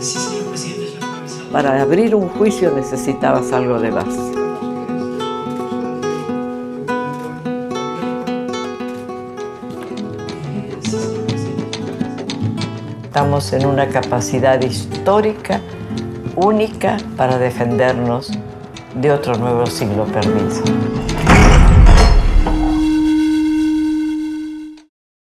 Sí, señor presidente, ya fue avisado. Para abrir un juicio necesitabas algo de base. Sí, señor presidente. Estamos en una capacidad histórica, única, para defendernos de otro nuevo siglo perdido.